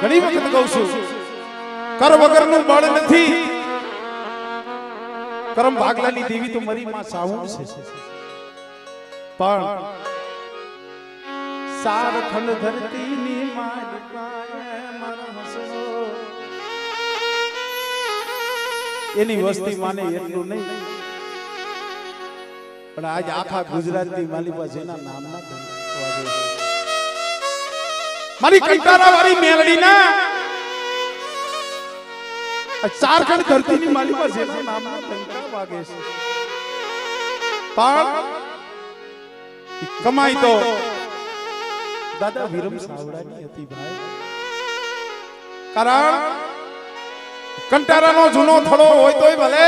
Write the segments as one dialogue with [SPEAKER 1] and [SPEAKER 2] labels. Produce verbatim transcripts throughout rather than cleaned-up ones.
[SPEAKER 1] ઘણી વખત કહું છું કર વગરનું બળ નથી કરમ ભાગલાની દેવી તો મારી માં સાવું છે પણ સાર ખંડ ધરતીની મારી પાએ મારો હસનો એની વસ્તી માને એટલું નહીં પણ આજ આખા ગુજરાતની માલિપા જેના નામના વાગે મારી કંટારા વાળી મેલડી ના ચારખંડ ધરતીની માલિપા જેના નામના કંટારા વાગે છે પણ કમાઈ તો દાદા વિરમ સાવડાની હતી ભાઈ કારણ કંટારાનો જૂનો થડો હોય તોય ભલે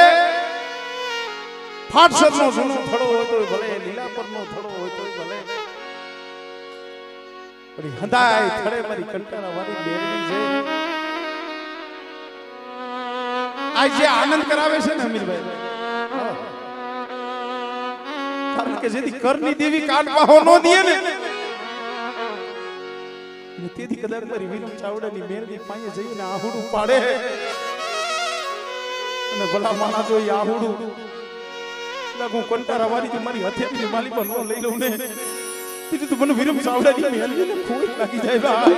[SPEAKER 1] ફાટસરનો જૂનો થડો હોય તોય ભલે લીલાપરનો થડો હોય તોય ભલે પણ હંધાય થડે મારી કંટારા વાળી બેરડી છે આ જે આનંદ કરાવે છે ને અમીરભાઈ કારણ કે જેથી કરની દેવી કાટવાહો નો દે ને તેથી કદાચ મારી વિરમ ચાવડાની મેરડી પાસે જઈને આહુડું પાડે અને ભલા માના જો આહુડું લાગુ કંટારા વાળી મારી હથેળીની માલી પર ન લઈ લઉં ને તેથી તો મને વિરમ ચાવડાની મેરડીને ખોટ લાગી જાય ભાઈ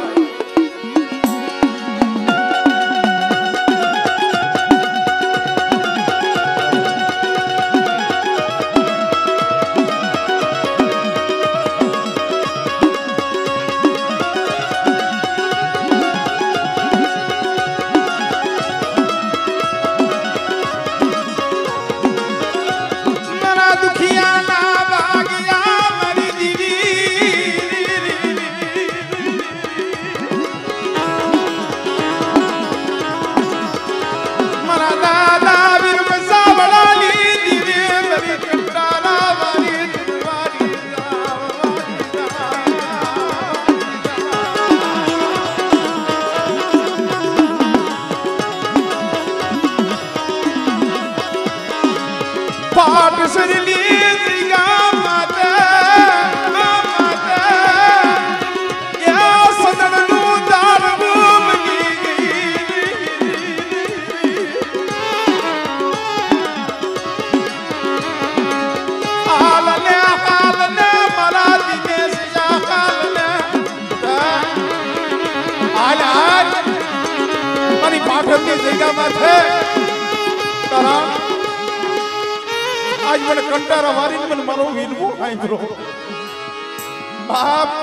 [SPEAKER 1] आज मैंने कंटारा वारी मन मारो वीरमो आई ब्रो बाप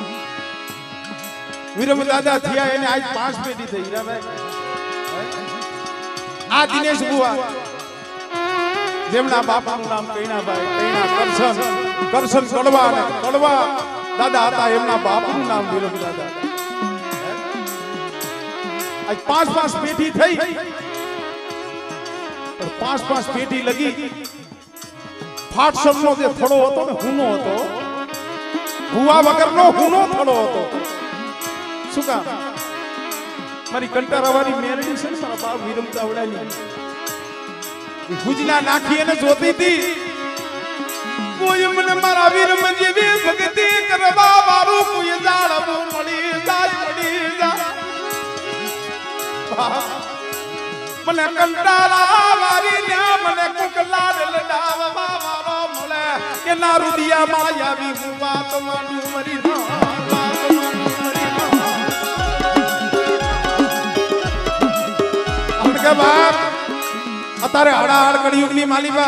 [SPEAKER 1] वीरम दादा थिया એને આજ પાંચ પેઢી થઈ હીરાભાઈ આ દિનેશ બુઆ જેમના બાપાનું નામ કૈણાભાઈ કૈણા કરશન કરશન કડવા અને કડવા દાદા હતા એમના બાપનું નામ વીરમ દાદા આજ પાંચ પાંચ પેઢી થઈ और पांच पांच पेटी लगी फाट सबनो जे थड़ो होतो ने हुनो होतो हुआ वगरनो हुनो थड़ो होतो सुका मारी कंटारावारी मेरडी છે મારા બાપ વિરમ ચાવડાની ભુજના નાખી એને જોતી હતી કોઈ મને મારા વિરમ જેવી ભક્તિ કરવા વાળું કોઈ જાળવું મળી જાય મળી જાય મને કંટાળા વારી ને મને કુકલાડ લડાવવા વાળો મળે કે ના રુદિયા માયાવી હું વાત માનું મરી ના વાત માનું મરી ના આપણે કે બાપ અત્યારે હડા હડ કળિયુગની માલિકા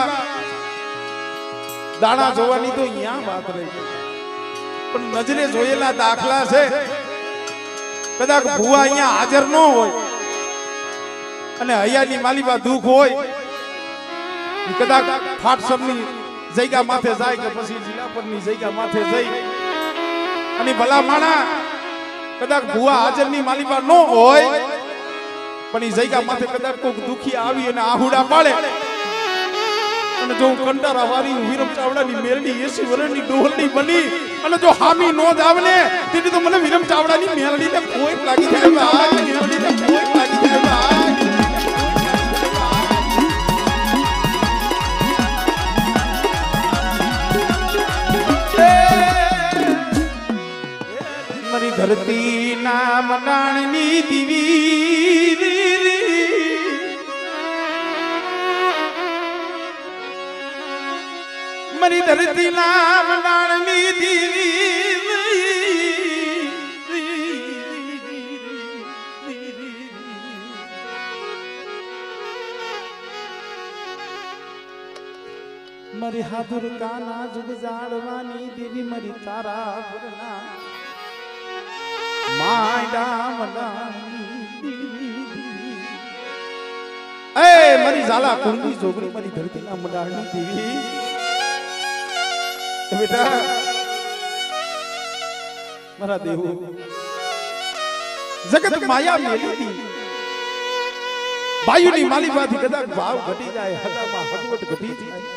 [SPEAKER 1] દાણા જોવાની તો અહીંયા વાત રહી પણ નજરે જોયેલા દાખલા છે કદાચ ભુવા અહીંયા હાજર ન હોય અને હૈયાની માલીબા દુખ હોય કદાચ ફાટસરની જગ્યા માથે જાય કે પછી જિલ્લાપરની જગ્યા માથે જઈ અને ભલા માણા કદાચ ભુવા હાજરની માલીબા ન હોય પણ એ જગ્યા માથે કદાચ કોઈક દુખી આવી અને આહુડા પાડે અને જો કંટારા વારી વિરમ ચાવડાની મેરડી એસી વર્ષની ડોહલની બની અને જો હામી નો જ આવે ને તેથી તો મને વિરમ ચાવડાની મેરડીને કોઈ લાગી જાય મેરડીને કોઈ લાગી જાય ધરતી ના મંડાણની દીવી મારી ધરતી ના મંડાણની દીવી મારી હાથુર કાના જુગ જાડવાની દેવી મારી તારા ભરના માયડા મંડાણની એ મારી ઝાલા કુંડી જોગણી મારી ધરતી ના મંડાણની દેવી બેટા મારા દેવો જગત માયા મેલી દી ભાઈઓની માલિકાથી કદાચ ભાવ ઘટી જાય હદામાં હદવટ ઘટી જાય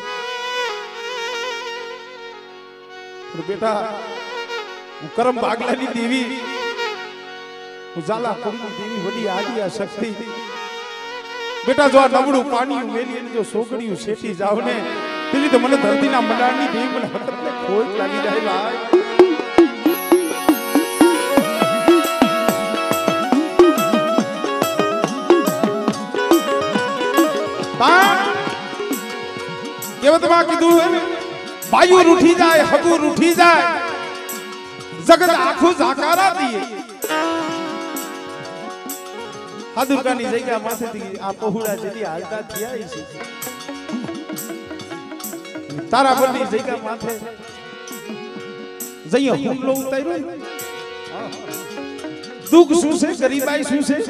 [SPEAKER 1] બેટા હું કરમ ભાગલાની દેવી હું ઝાલા કુંડી દેવી વડી આદિ આ શક્તિ બેટા જો આ નબળું પાણી મેલી જો સોગડીયું શેટી જાવ ને પેલી તો મને ધરતીના મંડાણની દેવી મને હકતને ખોટ લાગી જાય ભાઈ કેવતમાં કીધું ભાઈઓ રૂઠી જાય હગુ રૂઠી જાય જગત આખું ઝાકારા દીએ હાદુરકાની જગ્યા માથેથી આ પહોળા જેથી હાલતા થયા છે તારા બની જગ્યા માથે જઈએ હુમલો ઉતાર્યો દુઃખ શું છે ગરીબાઈ શું છે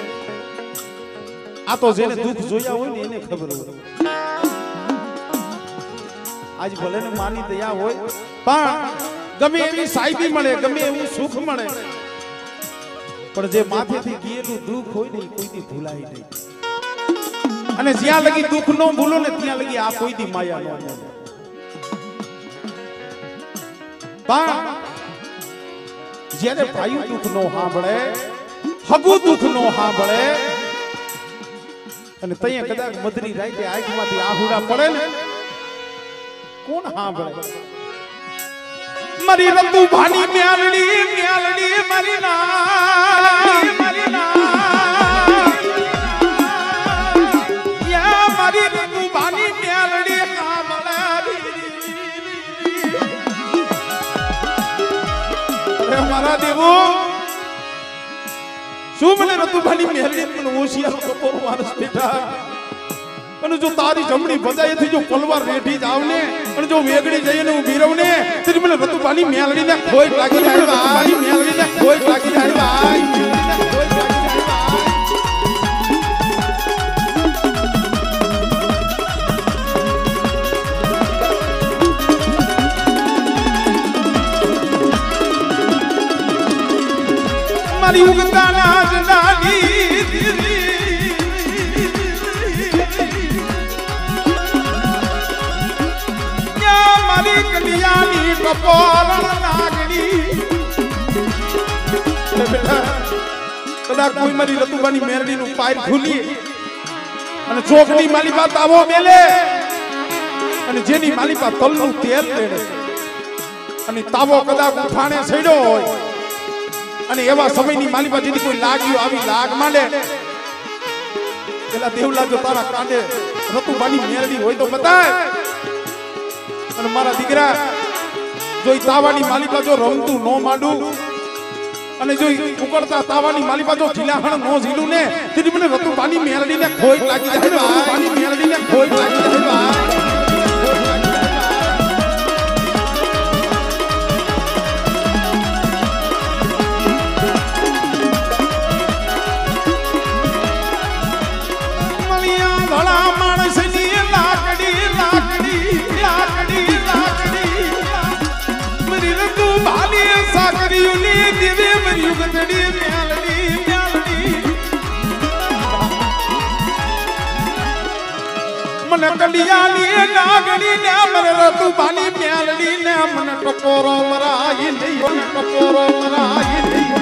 [SPEAKER 1] આ તો જેને દુઃખ જોયા હોય ને એને ખબર હોય આજ ભલે ને માની દયા હોય પણ ગમે એવી સાહેબી મળે ગમે એવું સુખ મળે પણ જે માથેથી ગયેલું દુઃખ હોય ને કોઈ દી ભૂલાય નહીં અને જ્યાં લગી દુઃખ નો ભૂલો ને ત્યાં લગી આ કોઈ દી માયા નો મળે પણ જ્યારે ભાઈ દુઃખ નો સાંભળે હગુ દુઃખ નો સાંભળે અને તૈયા કદાચ મધરી રાતે આંખમાંથી આહુડા પડે ને કોણ સાંભળે મારી રતુ ભાની મ્યાલડી મ્યાલડી મારી ના મારી ના યા મારી રતુ ભાની મ્યાલડી સાંભળે મારા દેવો શું મને રતુ ભાની મ્યાલડી પણ હોશિયાર કપોર માણસ બેઠા અને જો તારી જમણી ભજાયેથી જો પલવાર રેઠી જાવ ને અને જો વેગડી જઈએ ને હું ભીરવ ને તેથી મને રતુપાની મેલડી ને ખોઈ લાગી જાય રતુપાની મેલડી ને ખોઈ લાગી જાય ભાઈ મારી ઉગતાના જનાની કલિયાની કપોરણ નાગણી કદાચ કોઈ મારી રતુબાની મેરડી નું પાય ખુલી અને ચોકની માલિપા તાવો મેલે અને જેની માલિપા તલનું તેલ લેડે અને તાવો કદાચ ઉઠાણે છેડ્યો હોય અને એવા સમયની માલિપા જેની કોઈ લાગ્યું આવી લાગ માંડે પેલા દેવલા જો તારા કાંડે રતુબાની મેરડી હોય તો બતાય અને મારા દીકરા જો તાવાની માલિકા જો રમતું નો માંડું અને જો ઉકળતા તાવાની માલિકા જો ઢીલાહણ નો ઝીલું ને તેથી મને રતુબાની મેલડી ને ખોઈ લાગી જાય રતુબાની મેલડી ને ખોઈ લાગી જાય મલિયા ધોળા માણસની લાકડી લાકડી લાકડી સાકરીઓની દેવે મરી ઉગતડી મ્યાલડી મ્યાલડી મને કલિયાની નાગણી ને મને રતુબાની મ્યાલડી ને મને ટકોરો મરાઈ નહીં ટકોરો મરાઈ નહીં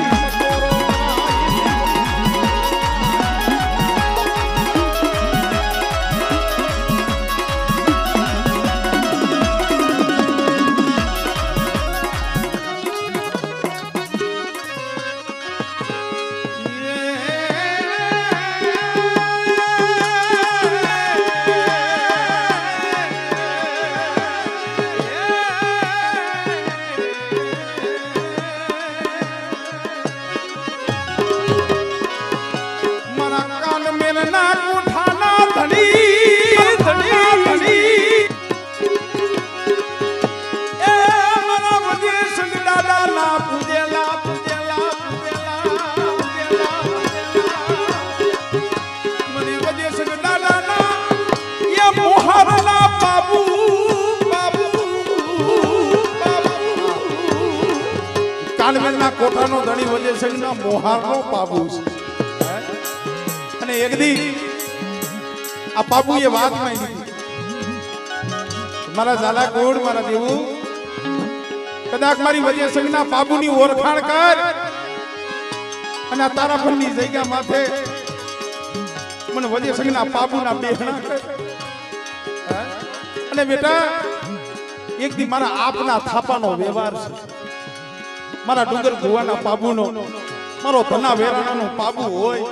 [SPEAKER 1] કદાકના કોઠાનો ધણી વજે સંગના મોહારનો પાબુ છે અને એક દી આ પાબુએ વાત માંગી મારા ઝાલા કોડ મારા દેવું કદાક મારી વજે સંગના પાબુની ઓળખાણ કર અને આ તારા પરની જગ્યા માથે મને વજે સંગના પાબુના બેહણા કર અને બેટા એક દી મારા આપના થાપાનો વ્યવહાર છે મારા ડુંગર ભુવાના પાબુનો મારો ધના વેરાણાનો પાબુ હોય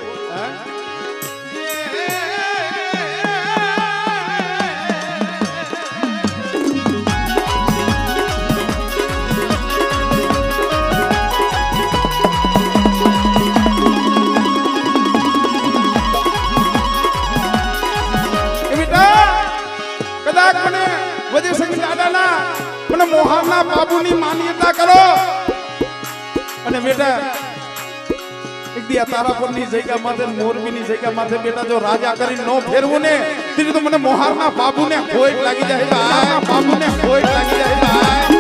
[SPEAKER 1] કદાચ મને વજે સંગ દાદાના મને મોહારના બાબુની માન્યતા કરો અને બેટા એક દી તારા પરની જગ્યા માથે મોરબીની જગ્યા માથે બેટા જો રાજા કરીને નો ફેરવું ને તો મને મોહારના બાબુને ખોટ લાગી જાય ભાઈ બાબુને ખોટ લાગી જાય ભાઈ